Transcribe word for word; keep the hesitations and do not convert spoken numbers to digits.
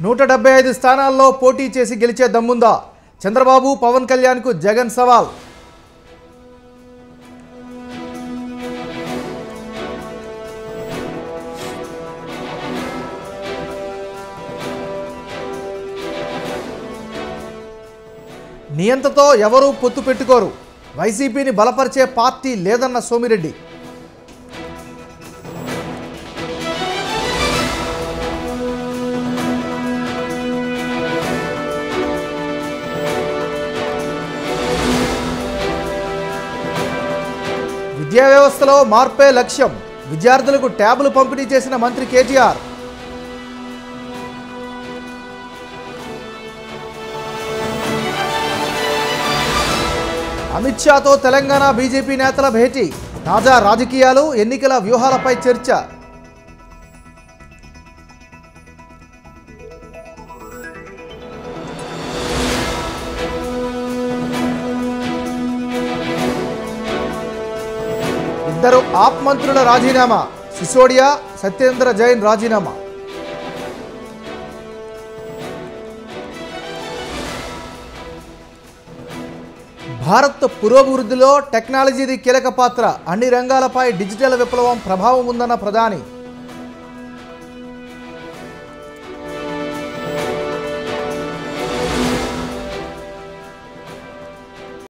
నూట డెబ్బై ఐదు స్థానాల్లో పోటీ చేసి గెలిచే దమ్ముందా? చంద్రబాబు పవన్ కళ్యాణ్కు జగన్ సవాల్. నియంతతో ఎవరూ పొత్తు పెట్టుకోరు. వైసీపీని బలపరిచే పార్టీ లేదన్న సోమిరెడ్డి. విద్యా వ్యవస్థలో మార్పే లక్ష్యం. విద్యార్థులకు ట్యాబులు పంపిణీ చేసిన మంత్రి కేటీఆర్. అమిత్ షాతో తెలంగాణ బీజేపీ నేతల భేటీ. తాజా రాజకీయాలు, ఎన్నికల వ్యూహాలపై చర్చ. ఇద్దరు ఆప్ మంత్రుల రాజీనామా. సిసోడియా, సత్యేంద్ర జైన్ రాజీనామా. భారత్ పురోభివృద్ధిలో టెక్నాలజీది కీలక పాత్ర. అన్ని రంగాలపై డిజిటల్ విప్లవం ప్రభావం ఉందన్న ప్రధాని.